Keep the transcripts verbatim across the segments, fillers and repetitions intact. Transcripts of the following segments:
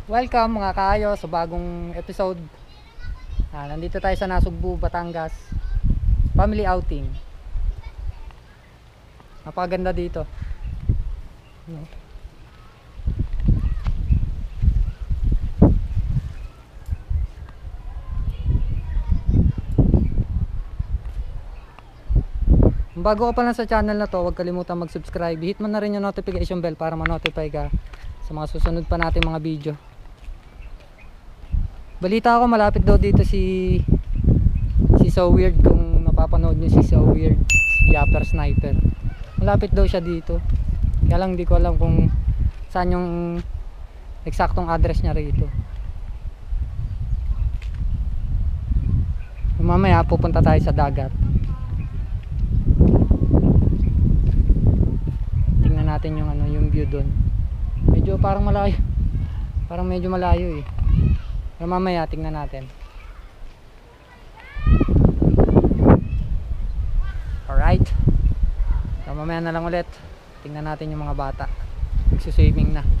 Welcome mga kaayo sa bagong episode. Ah, nandito tayo sa Nasugbu, Batangas. Family outing. Napakaganda dito. No? Bago ka pa lang sa channel na to, huwag kalimutan mag-subscribe. Hit mo na rin yung notification bell para ma-notify ka sa mga susunod pa natin mga video. Balita ako malapit daw dito si si So Weird, kung napapanood niyo si So Weird, Yapper Sniper. Malapit daw siya dito. Kaya lang di ko alam kung saan yung eksaktong address niya rito. Mamaya pupunta tayo sa dagat. Tingnan natin yung ano, yung view doon. Medyo parang malayo. Parang medyo malayo eh. Pero mamaya tingnan natin. Alright. So mamaya na lang ulit. Tingnan natin yung mga bata. Nagsuswimming na.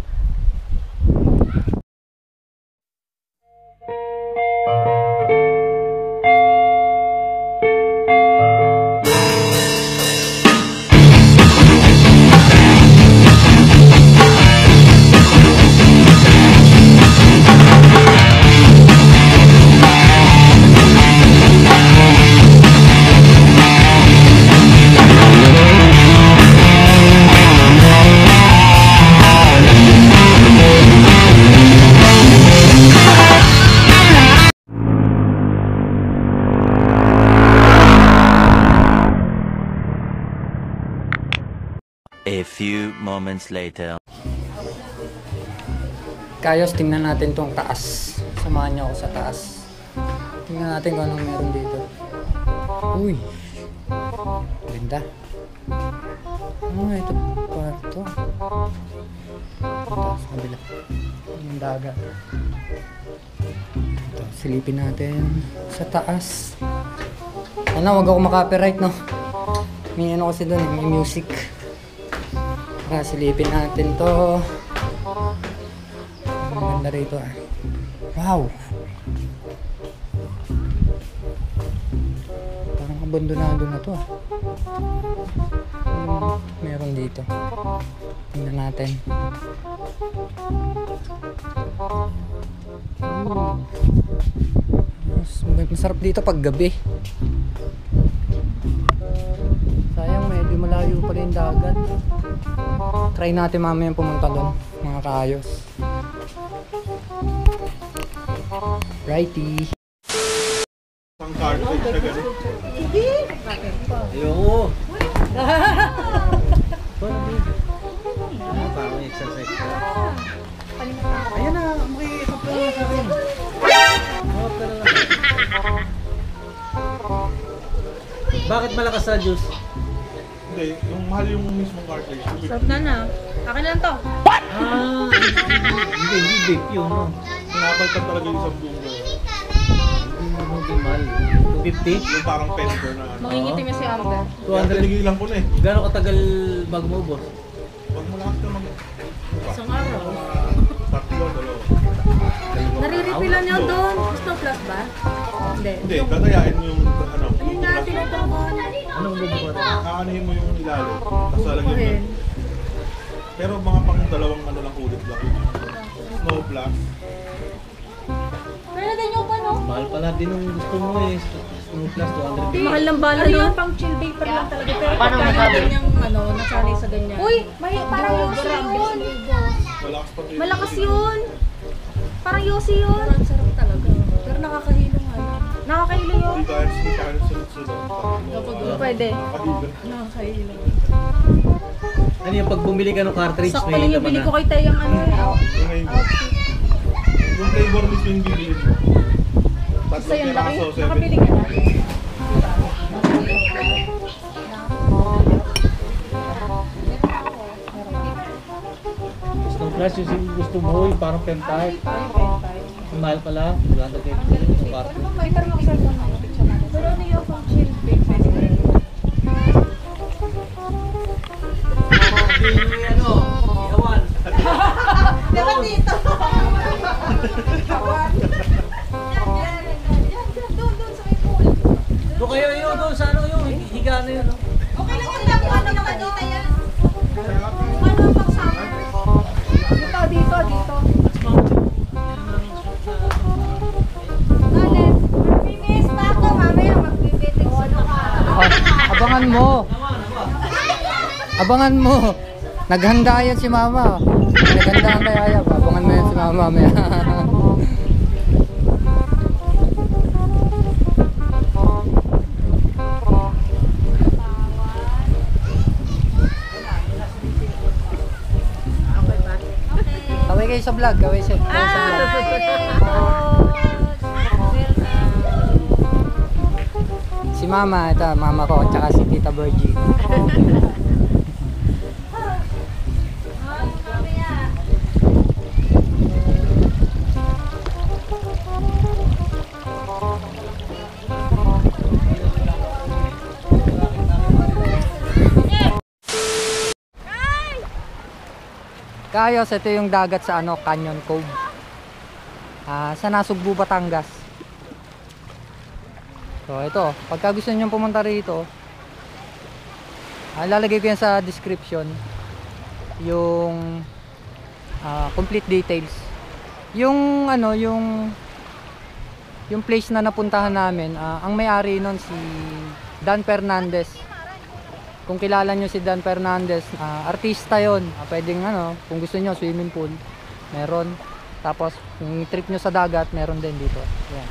A few moments later. Kayos, tingnan natin tong taas. Samahan niyo ako sa taas. Tingnan natin kung anong meron dito. Uy, ganda. Ano nga ito? Kwarto. Ito, sa kabila. Yung dagat. Ito, silipin natin sa taas. Ano, wag ako makapiright, no? May ano kasi doon, may music. Ah, silipin natin to. Ang ganda rito ah. Wow! Parang abandonado na to ah. Hmm, meron dito. Tingnan natin. Hmm. Masarap dito pag gabi. Sayang, medyo malayo pa rin dagat. Try natin mamaya pumunta doon, mga kaayos. Righty. Pang cartridge na gano'n. Sige! Ayoko! Parang exercise ka. Ayan na, makikisap ka na sa akin. Hawap ka na lang. Bakit malakas sa juice? Hindi, yung mahal yung mismong cartridge. Sarap na na. Akin na lang to. Ah! Hindi, hindi vape yun. No? Pinapaltan talaga yung isang buong gano'n. Hindi mahal. two fifty? Yung parang fender na ano. Mangingitim niya si Amber. two hundred. Tinigilan ko na eh. Gano'ng katagal bago mo, boss? Pag malakas ka mag... Isang araw. Tatlo, dalawa. Nariripilan niya doon. Gusto plus ba? Hindi. Hindi, gagayain mo yung ano. Ayun nga, tinatawagan. Anong bubukat? Kaanihin mo yung ilalim. Tapos lalagyan mo. Pero mga pang dalawang ano lang ulit lang. Snow blast. Pero din yung pano. Mahal pala din yung gusto mo eh. Snow Plus, two hundred. Mahal ng bala no? Ano pang chill vapor lang talaga. Pero pagka yung ganyang ano, nasanay sa ganyan. Uy! May, parang yosi yun. Malakas pa rin. Malakas yun. Parang yosi yun. Parang sarap talaga. Pero nakakahilo nga yun. Nakakahilo yun. Hindi tayo hindi tayo sunod-sunod. Pwede. Pahilo. Nakakahilo. Ano yung pag bumili ka ng cartridge, Sakto may lang yung laman bili na. ko kay Tayang ano eh. Yung ngayon. Yung flavor mismo yung bibili mo. Basta yung laki. piraso, seven. Nakabili ka na. Snow Plus yung gusto mo, yung parang pen type. Yung mahal pala, two hundred yung cartridge. May parang ako sa pero ano yung pang chill vape? Yung ano, ihawan. Dapat dito. Abangan mo. Naghanda yan si mama. Naghanda ang kaya ayaw. Abangan mo yan si mama mamaya. Kaway kayo sa vlog. Kaway sa, kaway sa vlog. Si mama, ito mama ko, at saka si Tita Virgie. Kayos, ito yung dagat sa ano, Canyon Cove. Ah, sa Nasugbu, Batangas. So ito, pagka gusto niyo pumunta rito, ah, lalagay ko yan sa description yung ah, complete details. Yung ano, yung yung place na napuntahan namin, ah, ang may-ari nun si Dan Fernandez. Kung kilala nyo si Dan Fernandez, uh, artista yon. Uh, pwedeng ano, kung gusto nyo swimming pool, meron. Tapos kung trip nyo sa dagat, meron din dito. Yan.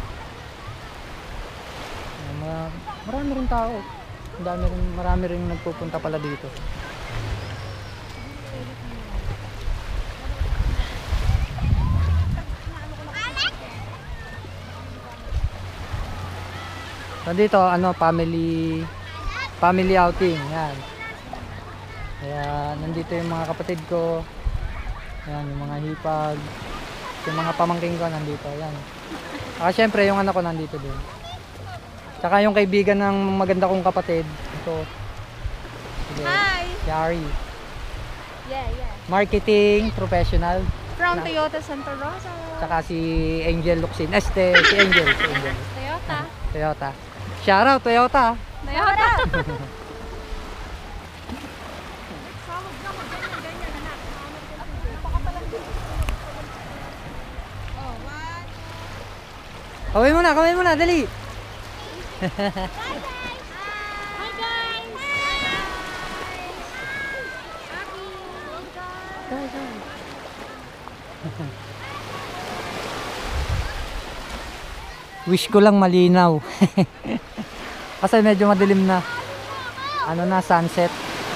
Uh, marami rin tao. Marami rin, marami rin nagpupunta pala dito. So dito, ano, family family outing, yan. Kaya nandito yung mga kapatid ko, yan, yung mga hipag, yung mga pamangking ko nandito, yan. Saka syempre yung anak ko nandito din. Saka yung kaibigan ng maganda kong kapatid, ito. Sige, Hi! si Ari. Yeah, yeah. Marketing professional. From Na- Toyota Santa Rosa. Saka si Angel Luxin, este, si Angel, si Angel. Toyota. Toyota. Shoutout Toyota. Toyota! Kawin muna, kawin muna, dali. Hi guys! Wish ko lang malinaw. Kasi medyo madilim na. Ano na, sunset.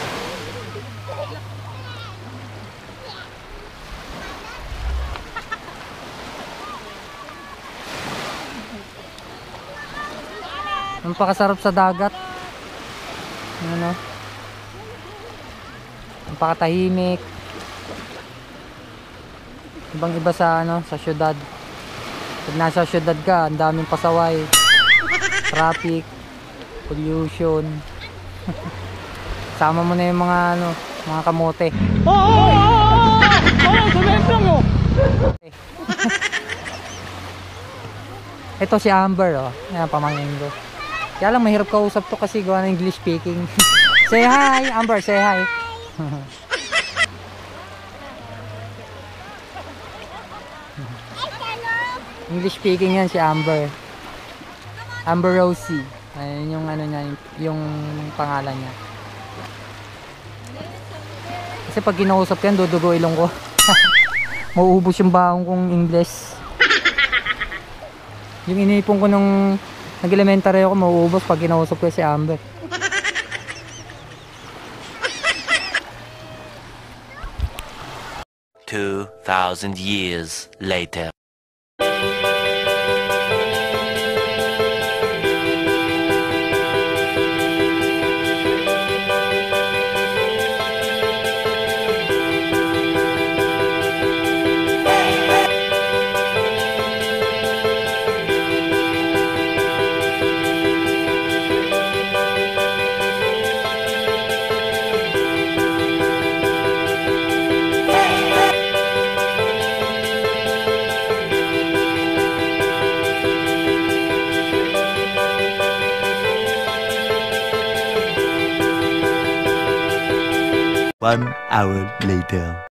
Napakasarap sa dagat. Ano? Napakatahimik. Ibang iba sa ano, sa syudad. Pag nasa syudad ka, ang daming pasaway, traffic, pollution. Sama mo na yung mga ano, mga kamote. Oh, oh, oh, oh, oh, sumento mo. Ito si Amber, oh. Yan, pamangkin ko. Kaya lang mahirap kausap to kasi gawa ng English speaking. Say hi, Amber, say hi. English speaking yan si Amber. Amber Rosie. Ayun yung ano niya, yung, yung pangalan niya. Kasi pag kinausap yan, dudugo ilong ko. Mauubos yung baong kong English. Yung inipon ko nung nag-elementary ako, mauubos pag kinausap ko si Amber. Two thousand years later. One hour later.